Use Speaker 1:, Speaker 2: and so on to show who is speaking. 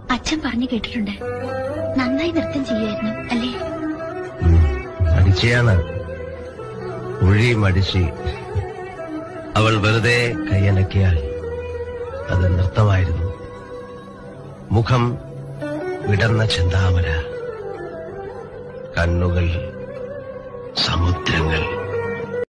Speaker 1: അച്ഛൻ പറഞ്ഞു കേട്ടിട്ടുണ്ട്. നന്നായി നൃത്തം ചെയ്യുമായിരുന്നു അല്ലേ?
Speaker 2: മടിച്ചയാണ്, ഉഴി മടിച്ചി. അവൾ വെറുതെ കൈയനക്കിയാൽ അത് നൃത്തമായിരുന്നു. മുഖം വിടർന്ന ചെന്താമര, കണ്ണുകൾ സമുദ്രങ്ങൾ.